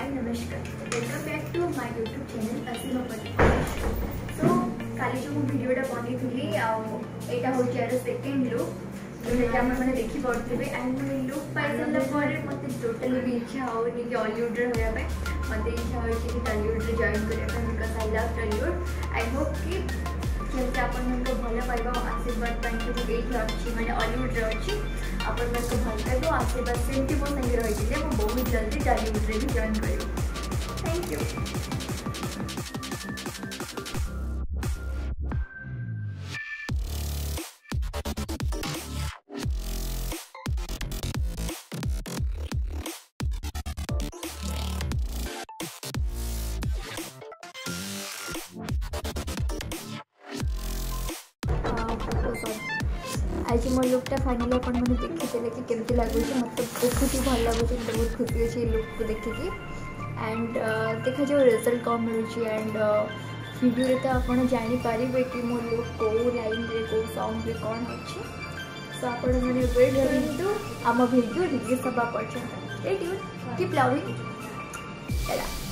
नमस्कार, welcome back to my YouTube channel Asima Patel. So काली जो भिडियोटा बनी थी यहाँ हूँ यार सेकेंड लुक जोटा मैंने देखी पड़े एंड लुक पाई सारा मत टोटाली भी इच्छा होनी कि हॉलीवुड होगापी मत इच्छा हो टॉलीवुड जॉइन करने because I love Tollywood. I hope कि जैसे आपण भल पाइबा आशीर्वाद ये अच्छी मैंने हॉलीवुड अच्छी आपण भल पाइब आशीर्वाद सेमती मो संगे रही है बहुत जल्दी टॉलीवुड भी जॉइन करी। Thank you. आज मो लुकटा फाइनली अपन मैंने देखी कि केमती लगुच मतलब बहुत ही भल लगुच मतलब बहुत खुशी अच्छी लुक को देखिकी एंड देखा जो रिजल्ट कम मिलूँ एंड वीडियो तो आप जानीपारे कि मो लुक कौ लाइन रे कौ सॉन्ग रे कौन अच्छे। सो आप मैंने वेट करूँ आम वीडियो रिलीज हवा पर्यंत। Stay tuned, keep loving.